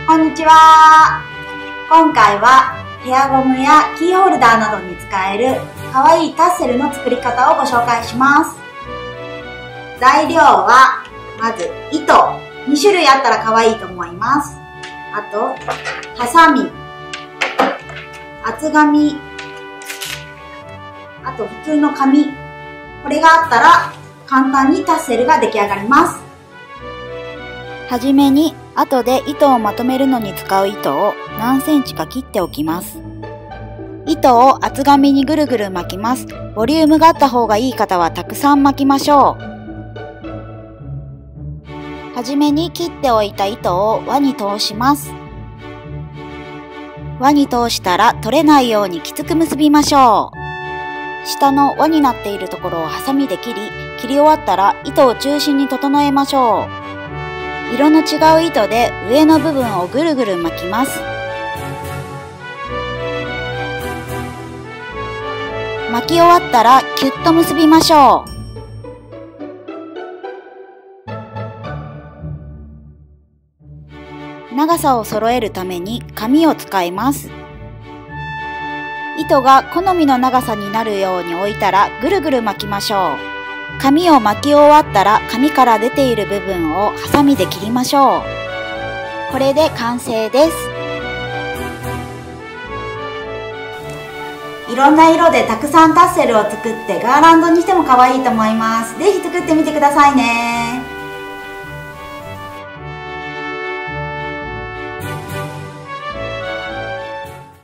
こんにちは。今回はヘアゴムやキーホルダーなどに使えるかわいいタッセルの作り方をご紹介します。材料はまず糸、2種類あったらかわいいと思います。あとハサミ、厚紙、あと普通の紙、これがあったら簡単にタッセルが出来上がります。 はじめに後で糸をまとめるのに使う糸を何センチか切っておきます。糸を厚紙にぐるぐる巻きます。ボリュームがあった方がいい方はたくさん巻きましょう。はじめに切っておいた糸を輪に通します。輪に通したら取れないようにきつく結びましょう。下の輪になっているところをハサミで切り終わったら糸を中心に整えましょう。色の違う糸で上の部分をぐるぐる巻きます。巻き終わったらキュッと結びましょう。長さを揃えるために紙を使います。糸が好みの長さになるように置いたらぐるぐる巻きましょう。紙を巻き終わったら紙から出ている部分をハサミで切りましょう。これで完成です。 いろんな色でたくさんタッセルを作ってガーランドにしても可愛いと思います。ぜひ作ってみてくださいね。